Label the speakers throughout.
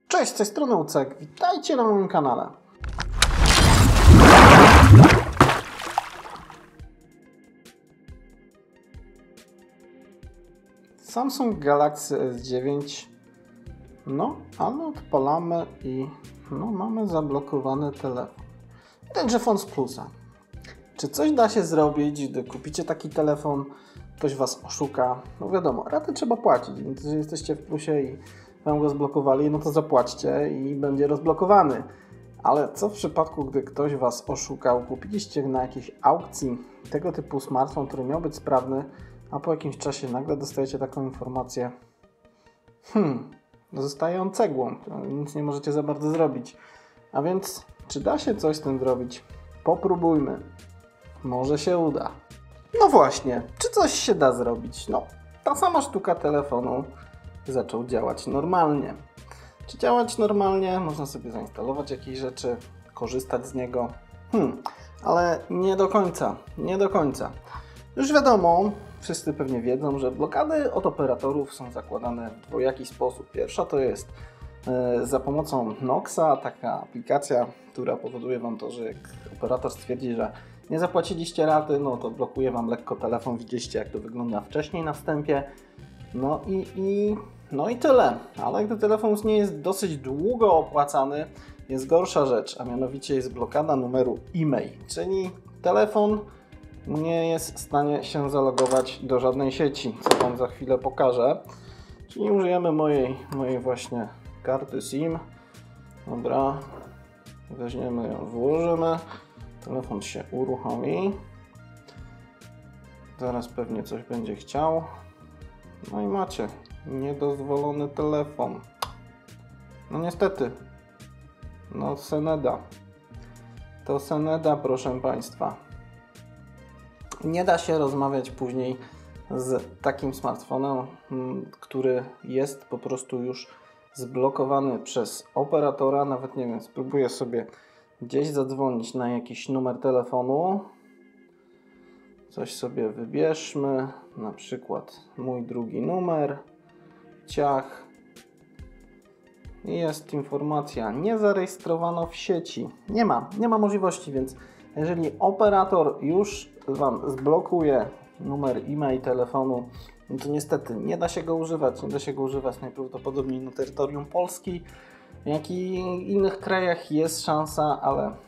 Speaker 1: Cześć, z tej strony Ucek, witajcie na moim kanale. Samsung Galaxy S9, ale odpalamy i mamy zablokowany telefon. Tenże phone z plusa. Czy coś da się zrobić, gdy kupicie taki telefon, ktoś Was oszuka? No wiadomo, ratę trzeba płacić, więc jeżeli jesteście w plusie i Wam go zblokowali, no to zapłaćcie i będzie rozblokowany. Ale co w przypadku, gdy ktoś Was oszukał, kupiliście na jakiejś aukcji tego typu smartfon, który miał być sprawny, a po jakimś czasie nagle dostajecie taką informację, zostaje on cegłą, nic nie możecie za bardzo zrobić. A więc, czy da się coś z tym zrobić? Popróbujmy. Może się uda. No właśnie, czy coś się da zrobić? No, ta sama sztuka telefonu zaczął działać normalnie. Czy działać normalnie? Można sobie zainstalować jakieś rzeczy, korzystać z niego. Ale nie do końca, nie do końca. Już wiadomo, wszyscy pewnie wiedzą, że blokady od operatorów są zakładane w dwojaki sposób. Pierwsza to jest za pomocą Noxa, taka aplikacja, która powoduje Wam to, że jak operator stwierdzi, że nie zapłaciliście raty, no to blokuje Wam lekko telefon. Widzieliście, jak to wygląda wcześniej na wstępie. No i tyle. Ale gdy telefon już nie jest dosyć długo opłacany, jest gorsza rzecz, a mianowicie jest blokada numeru e-mail, czyli telefon nie jest w stanie się zalogować do żadnej sieci, co Wam za chwilę pokażę. Czyli użyjemy mojej właśnie karty SIM. Dobra, weźmiemy ją, włożymy. Telefon się uruchomi. Zaraz pewnie coś będzie chciał. No i macie niedozwolony telefon. No niestety. No se nie da. To se nie da, proszę Państwa. Nie da się rozmawiać później z takim smartfonem, który jest po prostu już zblokowany przez operatora. Nawet nie wiem, spróbuję sobie gdzieś zadzwonić na jakiś numer telefonu. Coś sobie wybierzmy, na przykład mój drugi numer, ciach. I jest informacja, nie zarejestrowano w sieci. Nie ma możliwości, więc jeżeli operator już Wam zblokuje numer e-mail telefonu, no to niestety nie da się go używać. Nie da się go używać najprawdopodobniej na terytorium Polski, jak i innych krajach jest szansa,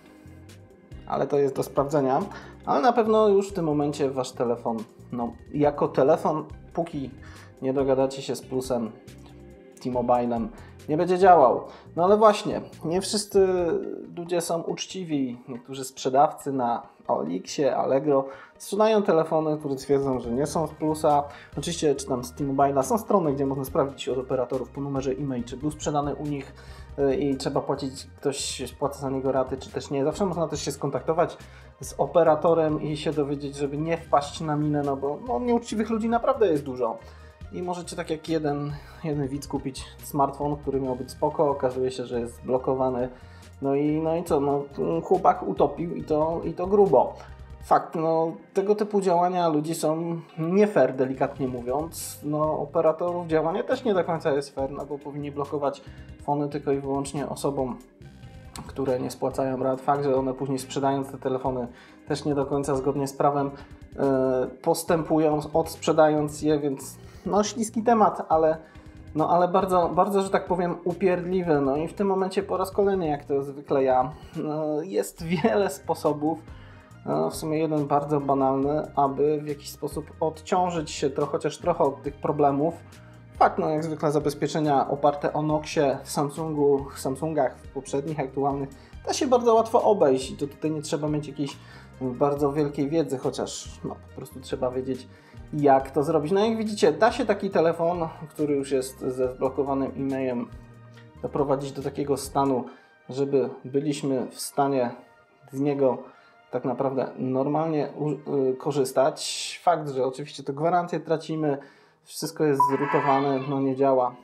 Speaker 1: ale to jest do sprawdzenia. Ale na pewno już w tym momencie Wasz telefon, jako telefon, póki nie dogadacie się z plusem, T-Mobilem, nie będzie działał. No ale właśnie, nie wszyscy ludzie są uczciwi. Niektórzy sprzedawcy na OLX-ie, Allegro sprzedają telefony, które twierdzą, że nie są z plusa. Oczywiście, czy tam z T-Mobile'a są strony, gdzie można sprawdzić od operatorów po numerze e-mail, czy był sprzedany u nich i trzeba płacić, ktoś płaci za niego raty, czy też nie. Zawsze można też się skontaktować z operatorem i się dowiedzieć, żeby nie wpaść na minę, no bo nieuczciwych ludzi naprawdę jest dużo. I możecie tak jak jeden widz kupić smartfon, który miał być spoko, okazuje się, że jest blokowany. No i co, chłopak utopił i to grubo. Fakt, tego typu działania ludzi są nie fair, delikatnie mówiąc. Operatorów działania też nie do końca jest fair, bo powinni blokować fony tylko i wyłącznie osobom, które nie spłacają rat. Fakt, że one później sprzedając te telefony też nie do końca zgodnie z prawem postępują, odsprzedając je, więc śliski temat, ale bardzo, bardzo, że tak powiem, upierdliwy. No i w tym momencie po raz kolejny, jak to zwykle jest wiele sposobów, w sumie jeden bardzo banalny, aby w jakiś sposób odciążyć się chociaż trochę od tych problemów. Fakt, jak zwykle zabezpieczenia oparte o Noxie w Samsungach, w poprzednich, aktualnych, da się bardzo łatwo obejść i to tutaj nie trzeba mieć jakiejś bardzo wielkiej wiedzy, chociaż po prostu trzeba wiedzieć, jak to zrobić. Jak widzicie, da się taki telefon, który już jest ze zblokowanym e-mailem, doprowadzić do takiego stanu, żeby byliśmy w stanie z niego tak naprawdę normalnie korzystać. Fakt, że oczywiście to gwarancję tracimy, wszystko jest zrutowane, nie działa,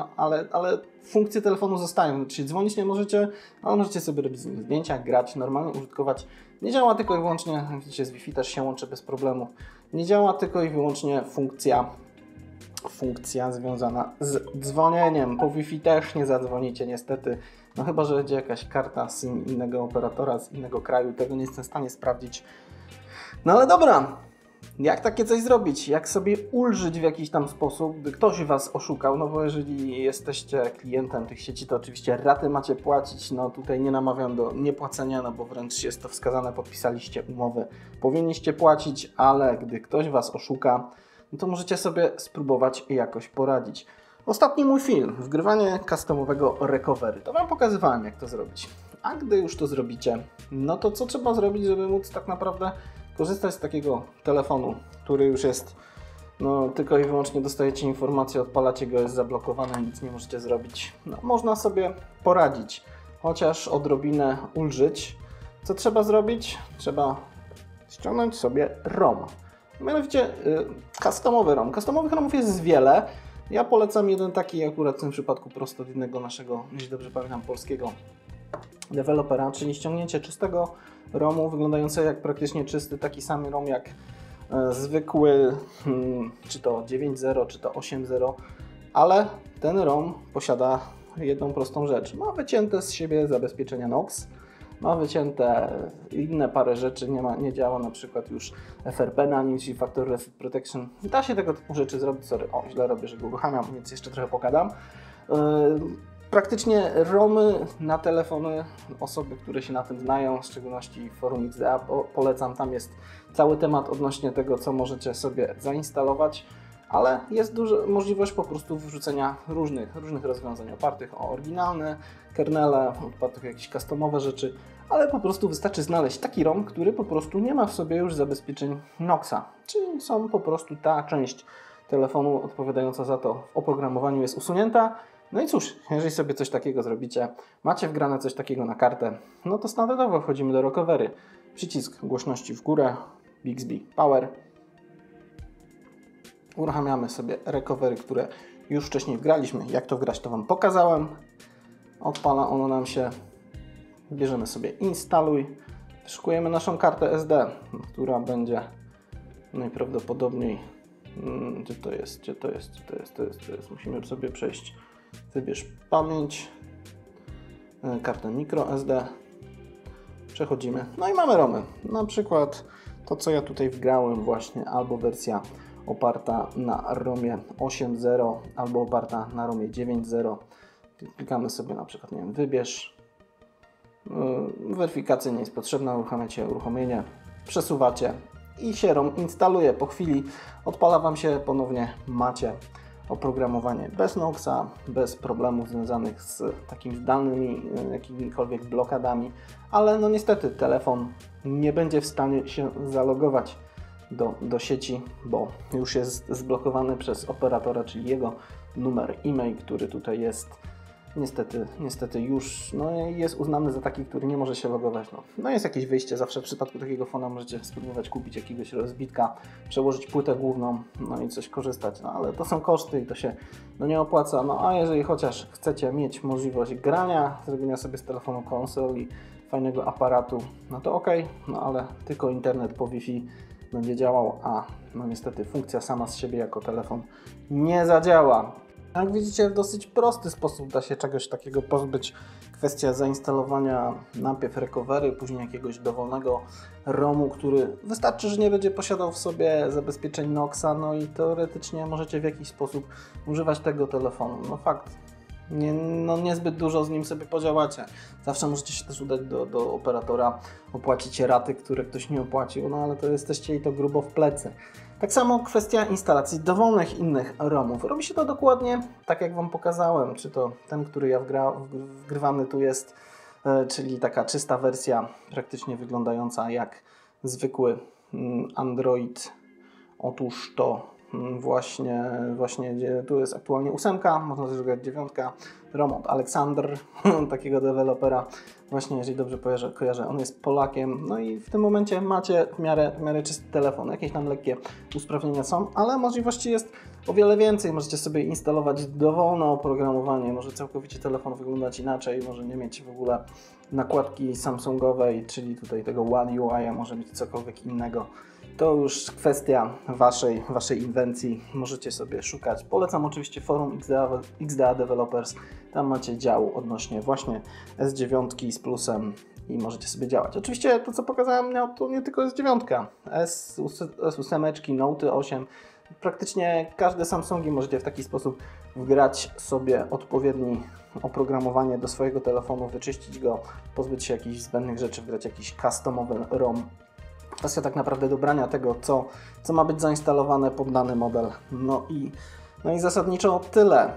Speaker 1: ale funkcje telefonu zostają, czyli dzwonić nie możecie, ale możecie sobie robić zdjęcia, grać, normalnie użytkować. Nie działa tylko i wyłącznie, widzicie, z Wi-Fi też się łączy bez problemu. Nie działa tylko i wyłącznie funkcja funkcja związana z dzwonieniem. Po Wi-Fi też nie zadzwonicie niestety. No chyba, że będzie jakaś karta SIM innego operatora z innego kraju. Tego nie jestem w stanie sprawdzić. No ale dobra. Jak takie coś zrobić? Jak sobie ulżyć w jakiś tam sposób, gdy ktoś Was oszukał? No bo jeżeli jesteście klientem tych sieci, to oczywiście raty macie płacić. No tutaj nie namawiam do niepłacenia, no bo wręcz jest to wskazane, podpisaliście umowę. Powinniście płacić, ale gdy ktoś Was oszuka, no to możecie sobie spróbować jakoś poradzić. Ostatni mój film, wgrywanie customowego recovery. To Wam pokazywałem, jak to zrobić. A gdy już to zrobicie, no to co trzeba zrobić, żeby móc tak naprawdę korzystać z takiego telefonu, który już jest, no tylko i wyłącznie dostajecie informację, odpalacie go, jest zablokowany, nic nie możecie zrobić. No, można sobie poradzić, chociaż odrobinę ulżyć. Co trzeba zrobić? Trzeba ściągnąć sobie ROM. Mianowicie customowy ROM. Customowych ROMów jest wiele. Ja polecam jeden taki akurat w tym przypadku prosto od innego naszego, jeśli dobrze pamiętam, polskiego dewelopera, czyli ściągnięcie czystego ROMu, wyglądającego jak praktycznie czysty, taki sam ROM jak zwykły, czy to 9.0, czy to 8.0, ale ten ROM posiada jedną prostą rzecz. Ma wycięte z siebie zabezpieczenia NOx, ma wycięte inne parę rzeczy, nie działa na przykład już FRP na nim, czyli Factory Reset Protection. Da się tego typu rzeczy zrobić, sorry, źle robię, że go uruchamiam, więc jeszcze trochę pogadam. Praktycznie ROMy na telefony, osoby, które się na tym znają, w szczególności forum XDA, polecam, tam jest cały temat odnośnie tego, co możecie sobie zainstalować, ale jest duża możliwość po prostu wrzucenia różnych rozwiązań opartych o oryginalne kernele, opartych o jakieś customowe rzeczy, ale po prostu wystarczy znaleźć taki ROM, który po prostu nie ma w sobie już zabezpieczeń NOx-a, czyli są po prostu ta część telefonu odpowiadająca za to w oprogramowaniu jest usunięta. No i cóż, jeżeli sobie coś takiego zrobicie, macie wgrane coś takiego na kartę, no to standardowo wchodzimy do recovery. Przycisk głośności w górę, Bixby Power. Uruchamiamy sobie recovery, które już wcześniej wgraliśmy. Jak to wgrać, to Wam pokazałem. Odpala ono nam się. Bierzemy sobie instaluj. Szykujemy naszą kartę SD, która będzie najprawdopodobniej... Gdzie to jest? Musimy sobie przejść. Wybierz pamięć, kartę microSD, przechodzimy, no i mamy ROMy, na przykład to, co ja tutaj wgrałem właśnie, albo wersja oparta na ROMie 8.0, albo oparta na ROMie 9.0. Klikamy sobie na przykład, nie wiem, wybierz, weryfikacja nie jest potrzebna, uruchamiacie uruchomienie, przesuwacie i się ROM instaluje. Po chwili odpala Wam się ponownie, macie oprogramowanie bez NOx-a, bez problemów związanych z takimi zdalnymi jakimikolwiek blokadami, ale no niestety telefon nie będzie w stanie się zalogować do sieci, bo już jest zblokowany przez operatora, czyli jego numer e-mail, który tutaj jest niestety już jest uznany za taki, który nie może się logować. No jest jakieś wyjście, zawsze w przypadku takiego fona możecie spróbować kupić jakiegoś rozbitka, przełożyć płytę główną, no i coś korzystać, no ale to są koszty i to się nie opłaca, no a jeżeli chociaż chcecie mieć możliwość grania, zrobienia sobie z telefonu konsoli, fajnego aparatu, no to ok, no ale tylko internet po Wi-Fi będzie działał, a no niestety funkcja sama z siebie jako telefon nie zadziała. Jak widzicie, w dosyć prosty sposób da się czegoś takiego pozbyć. Kwestia zainstalowania najpierw recovery, później jakiegoś dowolnego ROMu, który wystarczy, że nie będzie posiadał w sobie zabezpieczeń NOx-a, no i teoretycznie możecie w jakiś sposób używać tego telefonu. No fakt, niezbyt dużo z nim sobie podziałacie. Zawsze możecie się też udać do operatora, opłacić raty, które ktoś nie opłacił, no ale to jesteście i to grubo w plecy. Tak samo kwestia instalacji dowolnych innych ROMów. Robi się to dokładnie tak, jak Wam pokazałem, czy to ten, który ja wgrywany tu jest, czyli taka czysta wersja, praktycznie wyglądająca jak zwykły Android. Otóż to właśnie tu jest aktualnie 8, można też grać 9, ROM od Alexander, takiego dewelopera, właśnie jeżeli dobrze kojarzę, on jest Polakiem, no i w tym momencie macie w miarę czysty telefon, jakieś tam lekkie usprawnienia są, ale możliwości jest o wiele więcej, możecie sobie instalować dowolne oprogramowanie, może całkowicie telefon wyglądać inaczej, może nie mieć w ogóle nakładki Samsungowej, czyli tutaj tego One UI, a może mieć cokolwiek innego. to już kwestia waszej inwencji. Możecie sobie szukać. Polecam oczywiście forum XDA Developers. Tam macie dział odnośnie właśnie S9 z plusem i możecie sobie działać. Oczywiście to, co pokazałem, to nie tylko S9. S8, Note 8. Praktycznie każde Samsungi możecie w taki sposób wgrać sobie odpowiednie oprogramowanie do swojego telefonu, wyczyścić go, pozbyć się jakichś zbędnych rzeczy, wgrać jakiś customowy ROM. Kwestia tak naprawdę dobrania tego, co ma być zainstalowane pod dany model. No i zasadniczo tyle.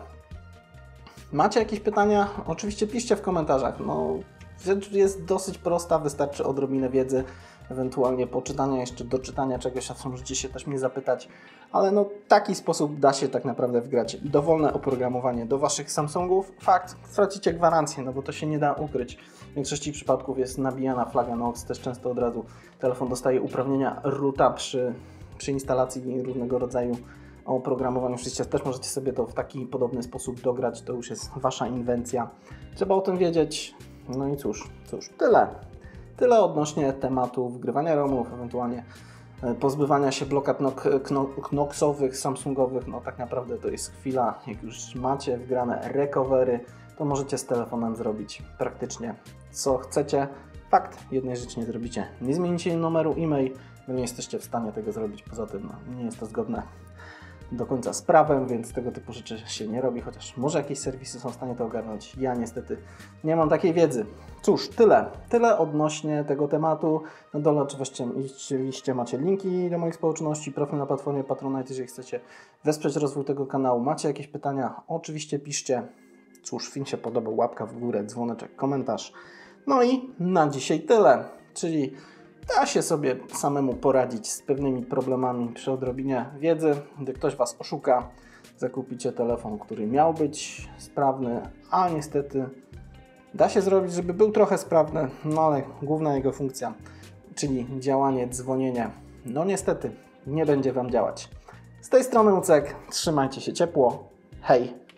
Speaker 1: Macie jakieś pytania? Oczywiście piszcie w komentarzach. Rzecz jest dosyć prosta, wystarczy odrobinę wiedzy, ewentualnie poczytania, jeszcze doczytania czegoś, a możecie się też mnie zapytać, ale w taki sposób da się tak naprawdę wgrać dowolne oprogramowanie do Waszych Samsungów. Fakt, stracicie gwarancję, bo to się nie da ukryć. W większości przypadków jest nabijana flaga NOx, też często od razu telefon dostaje uprawnienia roota przy instalacji różnego rodzaju oprogramowaniu. Oczywiście też możecie sobie to w taki podobny sposób dograć, to już jest Wasza inwencja. Trzeba o tym wiedzieć. No i cóż, tyle. Tyle odnośnie tematu wgrywania ROMów, ewentualnie pozbywania się blokad knoxowych, samsungowych. Tak naprawdę to jest chwila, jak już macie wgrane recovery, to możecie z telefonem zrobić praktycznie co chcecie. Fakt, jednej rzeczy nie zrobicie. Nie zmienicie numeru e-mail, bo nie jesteście w stanie tego zrobić. Poza tym nie jest to zgodne do końca z prawem, więc tego typu rzeczy się nie robi, chociaż może jakieś serwisy są w stanie to ogarnąć. Ja niestety nie mam takiej wiedzy. Cóż, tyle odnośnie tego tematu. Na dole oczywiście macie linki do moich społeczności, profil na platformie Patronite, jeżeli chcecie wesprzeć rozwój tego kanału. Macie jakieś pytania? Oczywiście piszcie. Cóż, film się podobał, łapka w górę, dzwoneczek, komentarz. No i na dzisiaj tyle, czyli da się sobie samemu poradzić z pewnymi problemami przy odrobinie wiedzy. Gdy ktoś Was oszuka, zakupicie telefon, który miał być sprawny, a niestety da się zrobić, żeby był trochę sprawny, ale główna jego funkcja, czyli działanie, dzwonienie, niestety nie będzie Wam działać. Z tej strony Ucek, trzymajcie się ciepło, hej!